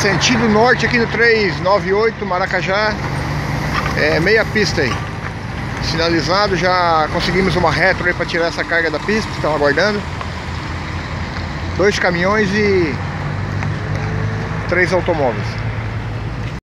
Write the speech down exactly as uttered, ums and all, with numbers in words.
Sentido norte aqui no trezentos e noventa e oito, Maracajá. É meia pista aí. Sinalizado, já conseguimos uma retro aí para tirar essa carga da pista. Estão aguardando. Dois caminhões e três automóveis.